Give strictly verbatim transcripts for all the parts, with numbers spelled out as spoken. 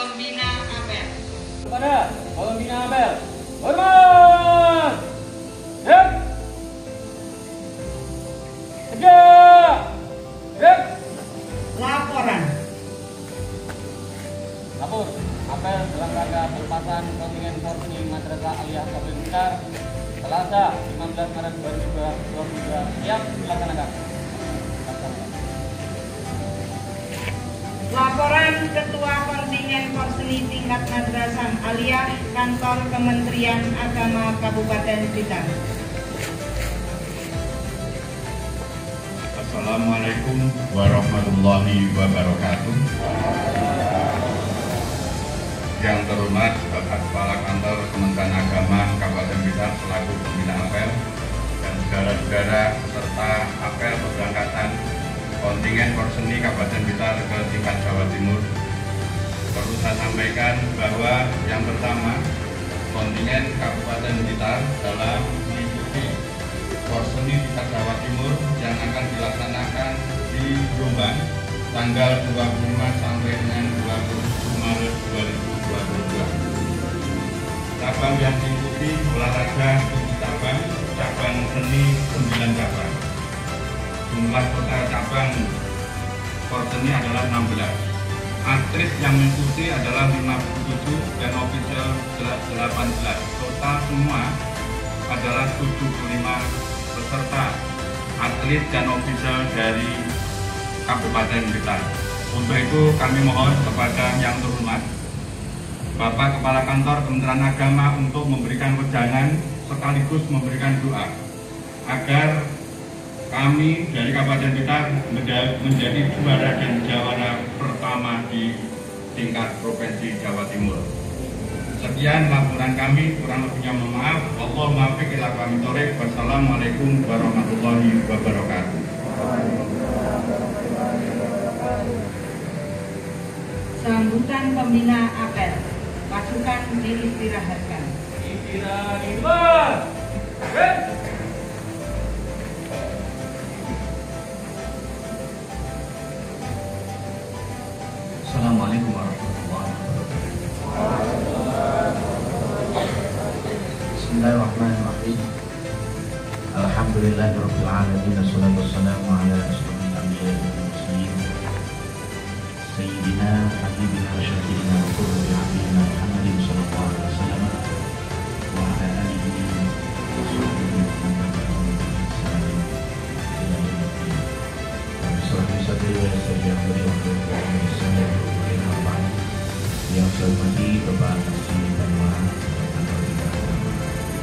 Pembina Apel. Kepada Pembina Apel, hormat, siap, tegak, siap. Laporan. Lapor, apel dalam rangka pelepasan kontingen Porsi Madrasah Aliyah Kabupaten Blitar Selasa lima belas Maret dua ribu dua puluh dua siap dilaksanakan. Laporan Ketua Kontingen Porseni Tingkat Madrasah Aliyah Kantor Kementerian Agama Kabupaten Blitar. Assalamualaikum warahmatullahi wabarakatuh. Yang terhormat Bapak Kepala Kantor Kementerian Agama Kabupaten Blitar selaku Pembina Apel dan saudara-saudara peserta apel keberangkatan kontingen Porseni Kabupaten Blitar ke tingkat Jawa Timur. Perlu saya sampaikan bahwa yang pertama, kontingen Kabupaten Blitar dalam mengikuti Porseni tingkat Jawa Timur yang akan dilaksanakan di Jombang tanggal dua puluh lima sampai dengan dua puluh tujuh Maret dua ribu dua puluh dua. Cabang yang diikuti olahraga tujuh cabang, cabang seni sembilan cabang. Jumlah total cabang Porseni adalah enam belas. Atlet yang mengikuti adalah lima puluh tujuh dan official delapan belas. Total semua adalah tujuh puluh lima peserta atlet dan official dari Kabupaten Blitar. Untuk itu kami mohon kepada yang terhormat Bapak Kepala Kantor Kementerian Agama untuk memberikan wejangan sekaligus memberikan doa agar kami dari Kabupaten Blitar menjadi juara dan jawara pertama di tingkat Provinsi Jawa Timur. Sekian laporan kami, kurang lebihnya mohon maaf. Allahumma muwaffiq ila aqwamit thoriq. Wassalamualaikum warahmatullahi wabarakatuh. Sambutan Pembina Apel. Pasukan diistirahatkan. Istirahat di luar. Siap. Assalamualaikum warahmatullahi wabarakatuh. Bismillahirrahmanirrahim. Alhamdulillahirabbil alamin. Wassalatu wassalamu ala asyrofil anbiya'i wal mursalin. Sayyidina habibina syafiina wa qurrati a'yunina Muhammadin sallallahu alaihi wasallam wa ala alihi wa sahbihi wa man tabi'ahum bi ihsan ila yaumil din. Rabbi sadri wa yassir li amri wa hlul 'uqdatam min lisani yafqahu qawli. Yang saya hormati Bapak Kasih Tanwa Kantor Tingkat Agama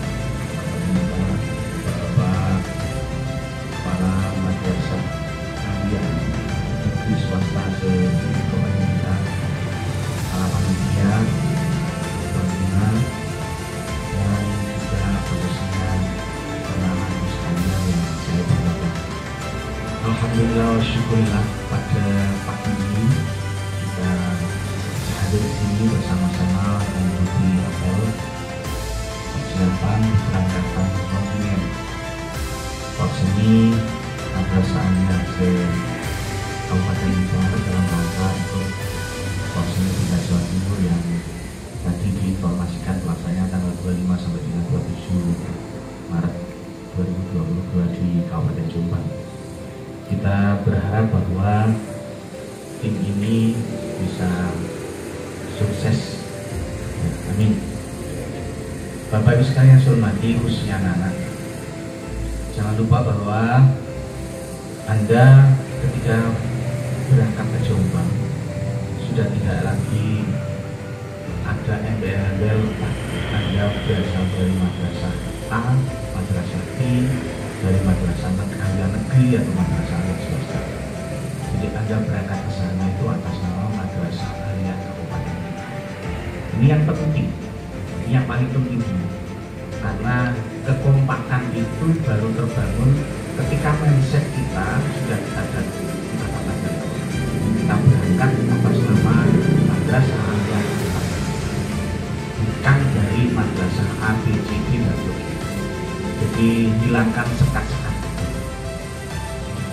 Bapak Kepala Madrasah Aliyah Negeri Swasta se-Kabupaten Blitar, para panitia, pembina, dan juga khususnya teman-teman sekalian yang saya banggakan. Alhamdulillah wa syukurillah, pada pagi ini kita hadir di sini bersama-sama mengikuti apel persiapan keberangkatan kontingen Porseni Madrasah Aliyah Kabupaten Blitar dalam rangka untuk Porseni tingkat Jawa Timur yang tadi diinformasikan pelaksanaannya tanggal dua puluh lima sampai dengan dua puluh tujuh Maret dua ribu dua puluh dua di Kabupaten Jombang. Kita berharap bahwa tim ini bisa sukses. Amin. Bapak Ibu sekalian saya hormati, khususnya anak-anak, jangan lupa bahwa Anda ketika berangkat ke Jombang sudah tidak lagi ada embel-embel Anda berasal dari madrasah A, madrasah B, dari madrasah Aliyah negeri atau madrasah Aliyah swasta. Jadi Anda berangkat ke sana itu atas nama Madrasah Aliyah Kabupaten. Ini yang penting, ini yang paling penting, karena kekompakan itu baru terbangun ketika mindset kita sudah kita ganti, kita katakan kita berangkat atas nama Madrasah Aliyah Kabupaten, bukan dari Madrasah A, B, C, D dan sebagainya. Jadi hilangkan sekat-sekat.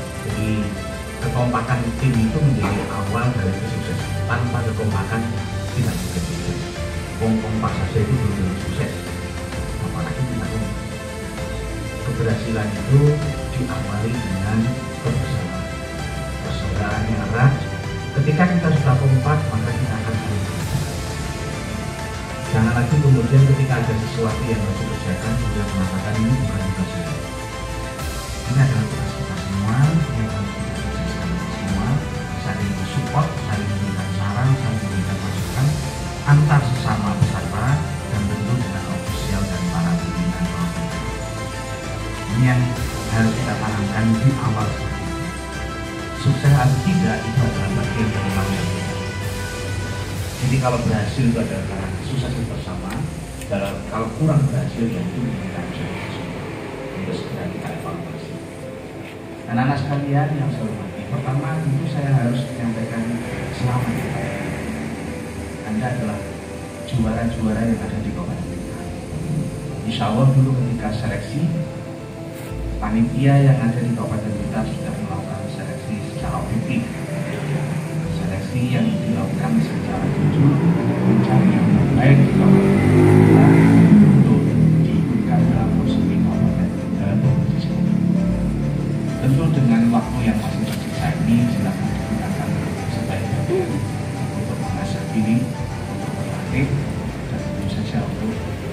Jadi kekompakan tim itu menjadi awal dari kesuksesan. Tanpa kekompakan tidak begitu. Kompak saja itu belum tentu sukses, apalagi kita umum. Keberhasilan itu diawali dengan kebersamaan, persaudaraan yang erat. Ketika kita sudah kompak, maka kita akan saling berbagi. Jangan lagi kemudian ketika ada sesuatu yang harus dikerjakan, kemudian mengatakan ini bukan tugas saya. Ini adalah tugas kita semua, yang harus kita sukseskan semua, saling support, saling memberikan saran, saling memberikan masukan antar sesama peserta dan tentu dengan ofisial dan para pimpinan. Ini yang harus kita tanamkan di awal. Sukses atau tidak itu adalah bagian dari tanggung jawab. Jadi kalau berhasil itu adalah karena sukses bersama. Kalau kurang berhasil ya itu menjadi sukses. Itu segera kita evaluasi. Anak-anak sekalian yang saya hormati, pertama tentu saya harus menyampaikan selamat. Anda adalah juara-juara yang ada di Kabupaten Blitar. Insya Allah dulu ketika seleksi, panitia yang ada di Kabupaten Blitar sudah melakukan seleksi secara objektif. Seleksi yang dilakukan secara jujur, mencari yang terbaik di Kabupaten Blitar untuk diikutkan dalam prosedur Kabupaten Blitar provinsi. Tentu dengan waktu yang masih tersisa ini silakan digunakan sebaik-baiknya untuk mengasah diri, untuk berlatih, dan tentu saja untuk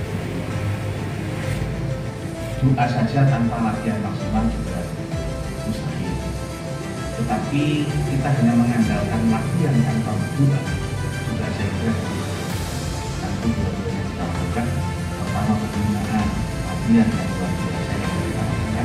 doa saja tanpa latihan maksimal juga mustahil. Tetapi kita hanya mengandalkan latihan tanpa berdoa juga saya kira tentu dua-duanya kita lakukan. Pertama penggunaan latihan yang luar biasa yang kita lakukan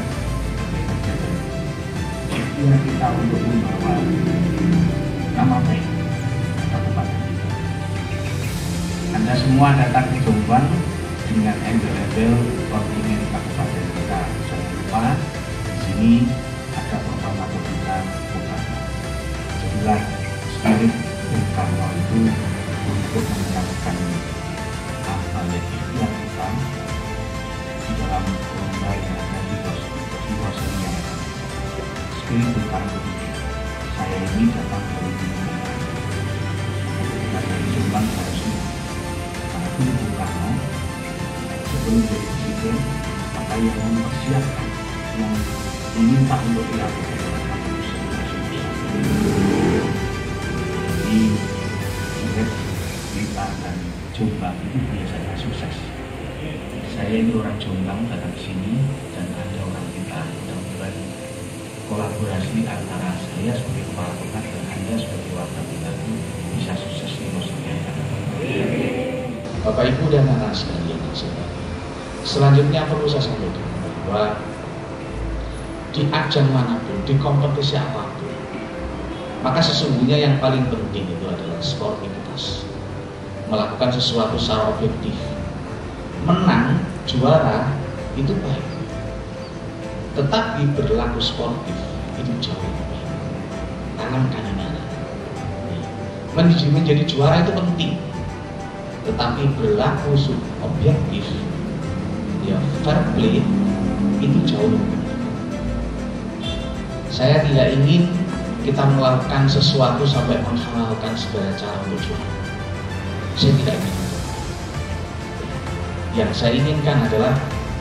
ikhtiar kita untuk membawa nama baik Kabupaten Blitar. Anda semua datang ke Jombang dengan embel-embel kontingen Kabupaten Blitar. Jangan lupa di sini ada pertama kita bukan. Jadilah spirit Bung itu untuk menegakkan apa yang ikhtiar kita di dalam lomba yang ada di proses yang ada. Spirit Bung Karno ini, saya ini datang dari dunia. Karena di Jombang harusnya karena dulu Bung Karno sebelum jadi presiden, maka yang mempersiapkan, yang meminta untuk dilakukan di Suret, Blitar, dan Jombang itu biasanya sukses. Saya ini orang Jombang datang ke sini dan ada orang Blitar, mudah-mudahan kolaborasi antara saya sebagai kepala kota dan Anda sebagai warga Blitar itu bisa sukses di masa yang akan datang. Bapak Ibu dan anak sekalian yang saya hormati, selanjutnya perlu saya sampaikan bahwa di ajang manapun, di kompetisi apapun, maka sesungguhnya yang paling penting itu adalah sportivitas, melakukan sesuatu secara objektif. Menang, juara itu baik, tetapi berlaku sportif itu jauh lebih baik. Tanamkan di mana? Menjadi, menjadi juara itu penting, tetapi berlaku objektif, ya fair play itu jauh lebih penting. Saya tidak ingin kita melakukan sesuatu sampai menghalalkan segala cara untuk juara. Saya tidak ingin. Yang saya inginkan adalah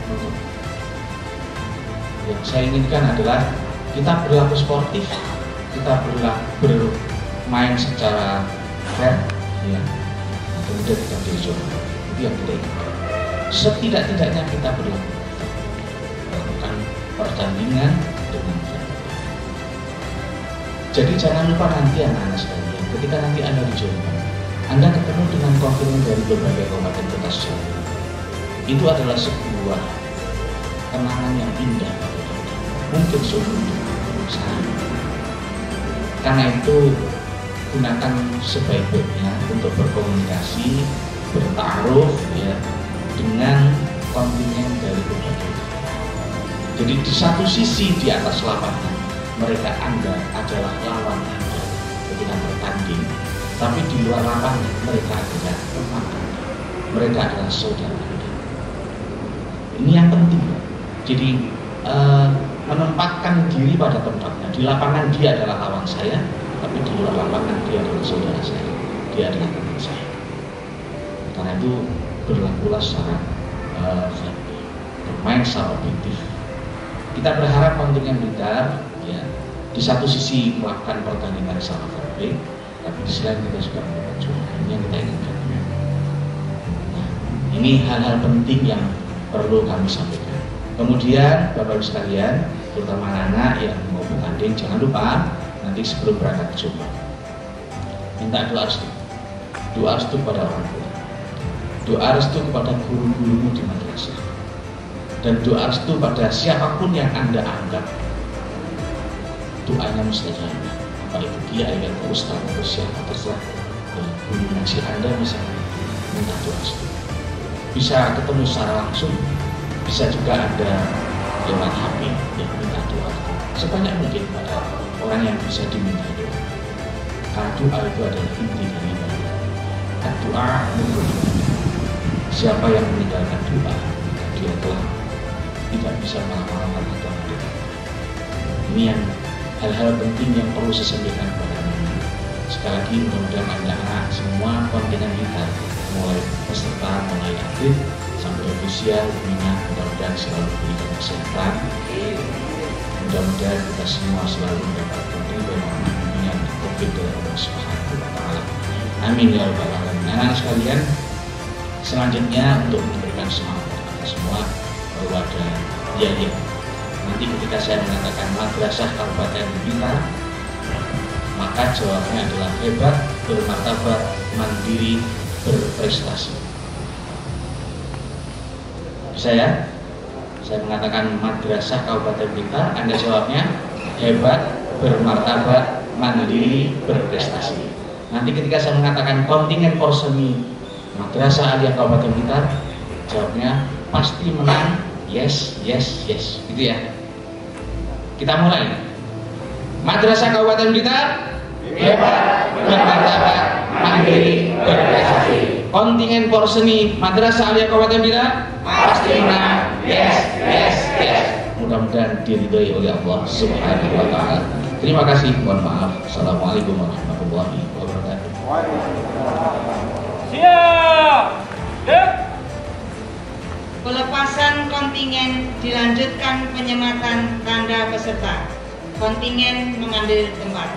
yang saya inginkan adalah kita berlaku sportif, kita berlaku bermain secara fair, ya, kemudian kita menjadi juara. Itu yang kita inginkan. Setidak-tidaknya kita berlaku melakukan pertandingan dengan fair. Jadi jangan lupa nanti anak-anak sekalian, ketika nanti Anda di Jombang, Anda ketemu dengan kontingen dari berbagai kabupaten kota sejawa. Itu adalah sebuah kenangan yang indah, mungkin seumur hidup. Karena itu gunakan sebaik-baiknya untuk berkomunikasi, bertaruh ya dengan kontingen dari berbagai. Jadi di satu sisi di atas lapangan mereka Anda adalah lawan Anda ketika bertanding, tapi di luar lapangan mereka adalah teman Anda, mereka adalah saudara Anda. Ini yang penting. Jadi uh, menempatkan diri pada tempatnya. Di lapangan dia adalah lawan saya, tapi di luar lapangan dia adalah saudara saya, dia adalah teman saya. Karena itu berlakulah secara uh, bermain secara objektif. Kita berharap kontingen Blitar ya di satu sisi melakukan pertandingan secara fair play, tapi di sisi lain kita juga mendapat juara. Ini yang kita inginkan. Nah, ini hal-hal penting yang perlu kami sampaikan. Kemudian Bapak Ibu sekalian, terutama anak-anak yang mau bertanding, jangan lupa nanti sebelum berangkat ke Jombang minta doa restu, doa restu kepada orang tua, doa restu kepada guru-gurumu di madrasah, dan doa restu pada siapapun yang Anda anggap doanya mustajab. Apa itu dia, ayat ustaz atau siapa terserah, guru ngaji Anda misalnya, minta doa restu. Bisa ketemu secara langsung, bisa juga Anda lewat H P yang minta doa sebanyak mungkin pada orang yang bisa diminta doa. Karena doa itu adalah inti dari ibadah. Doa menurut ibadah. Siapa yang meninggalkan doa, dia telah tidak bisa mengamalkan agama kita. Ini yang hal-hal penting yang perlu saya sampaikan kepada Anda. Sekali lagi, mudah-mudahan anak-anak semua kontingen kita, mulai peserta, mulai atlet sampai ofisial, minat, mudah-mudahan selalu diberikan kesehatan. Mudah-mudahan kita semua selalu mendapatkan ridho dan bimbingan COVID dari Allah Subhanahu wa Ta'ala. Amin ya rabbal alamin. Anak sekalian, selanjutnya untuk memberikan semangat kita semua bahwa ada ya ya. Nanti ketika saya mengatakan madrasah Kabupaten Blitar, maka jawabnya adalah hebat, bermartabat, mandiri, berprestasi. Bisa ya? Saya mengatakan madrasah Kabupaten Blitar, Anda jawabnya hebat, bermartabat, mandiri, berprestasi. Nanti ketika saya mengatakan kontingen porseni madrasah Aliyah Kabupaten Blitar, jawabnya pasti menang, yes, yes, yes, gitu ya. Kita mulai. Madrasah Kabupaten Blitar, hebat, bermartabat, mandiri, berprestasi. Kontingen porseni madrasah Aliyah Kabupaten Blitar, pasti menang, yes, yes, yes. Mudah-mudahan diridhoi oleh Allah Subhanahu wa Ta'ala. Terima kasih, mohon maaf. Assalamualaikum warahmatullahi wabarakatuh. Siap. Dek. Pelepasan kontingen dilanjutkan penyematan tanda peserta. Kontingen mengambil tempat.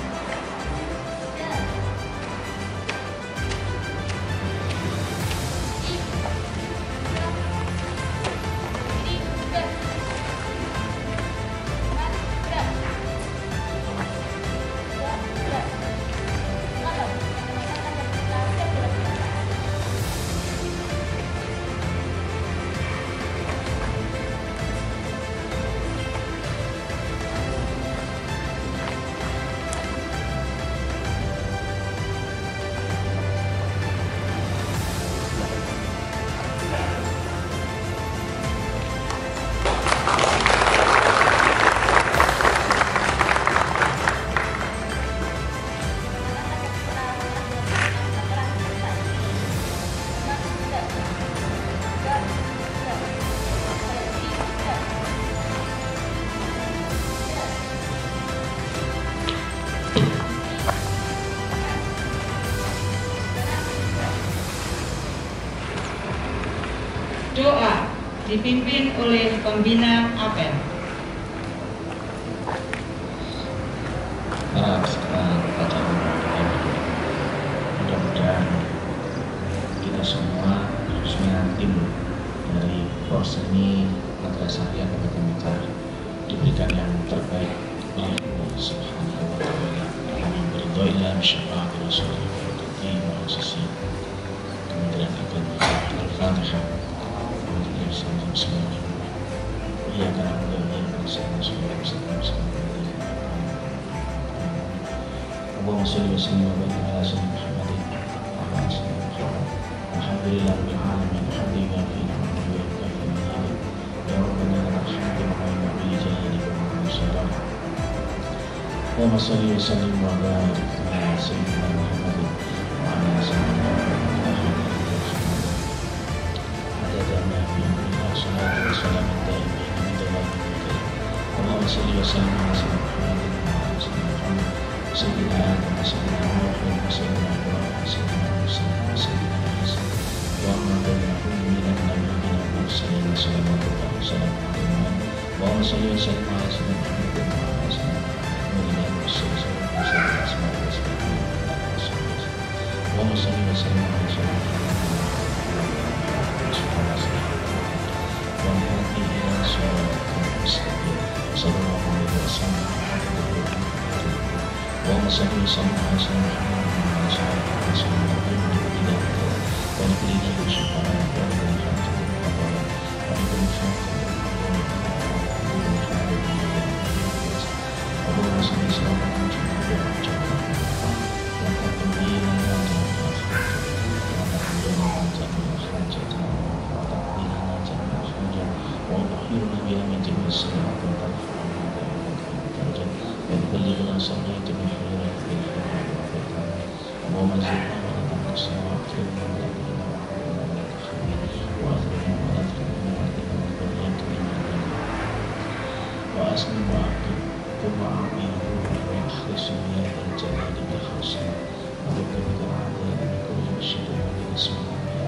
Doa dipimpin oleh pembina apel. Para peserta acara mudah-mudahan kita semua, khususnya tim dari porseni madrasah Aliyah Kabupaten Blitar, diberikan yang terbaik oleh Allah Subhanahu wa Ta'ala. Amin. Beridhoillah syafaat Rasulullah di mahasiswa Kementerian Agama. Al-Fatihah. Bismillahirrahmanirrahim. Iya karena mudah-mudahan saya sudah bisa Allahumma sholli wa sallim wa barik ala sayyidina Muhammadin wa ala sayyidina Muhammad. Alhamdulillah rabbil alamin. Alhamdulillah fina wa bihamdika ya rabbana lakal hamdu wa bi jalika wa syarah. Allahumma sholli wa sallim wa barik ala sayyidina Muhammadin wa ala sayyidina Muhammad. Salatu wassalamu ala Allahumma sholli wa sallim ala sayyidina Muhammad sayyidina Adam sayyidina Muhammad sayyidina Ibrahim sayyidina Musa sayyidina Isa وما بينهم من النبيين والمرسلين صلوات الله وسلامه عليهم اللهم صل وسلم على سيدنا محمد وعلى سيدنا محمد والرسول صلى الله عليه وسلم اسماء واسماء اللهم صل وسلم على سيدنا محمد وهدي الى صراطك المستقيم صلى الله عليه وسلم اللهم صل وسلم على سيدنا محمد وعلى سيدنا محمد ونبينا بالشفاعة ونبينا اللهم صل وسلم على وأطهرنا بها من جميع السيئات وترفعنا بها درجات وتبلغنا صلاة بالخيرات بالخيرات والخيرات اللهم زدنا ولا تنقصنا واغفرنا ولا تهنا واحفظنا ولا تخذنا وأثرنا ولا تخذنا واهدنا وذريتنا وأسلم وأعقب ثم أعطيه وأخلص بهذا الجلال بخلصنا ورد بك الأعداء بكل مشهد ومن اسمه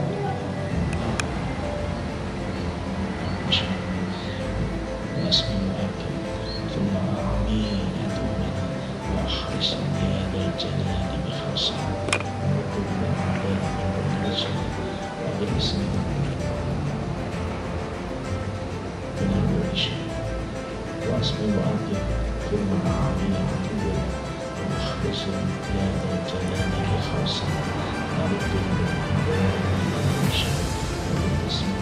وأسلم وأعقب ثم أعطيه أدومنا وأخلص بهذا الجلال بخلصنا ورد بك الأعداء بكل مشهد ومن اسمه وأسلم وأعقب ثم أعطيه أدومنا وأخلص بهذا الجلال بخلصنا ورد بك الأعداء بكل مشهد ومن اسمه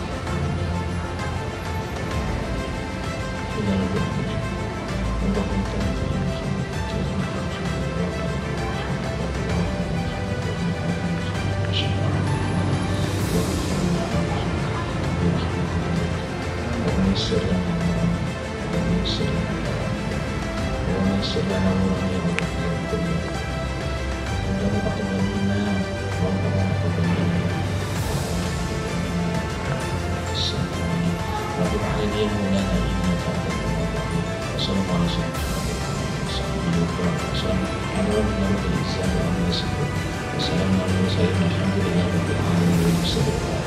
إلى الوحيد اللهم تعالى في محمد وميسر لنا وميسر لنا وميسر لنا ورحمة الدنيا ربنا تقبل منا ربنا تقبل منا وتب علينا يا مولانا انك انت التواب الرحيم وصلى الله على سيدنا محمد وصحبه وسلم على ربنا رب العزة عما يصفون وسلام على المرسلين الحمد لله رب العالمين.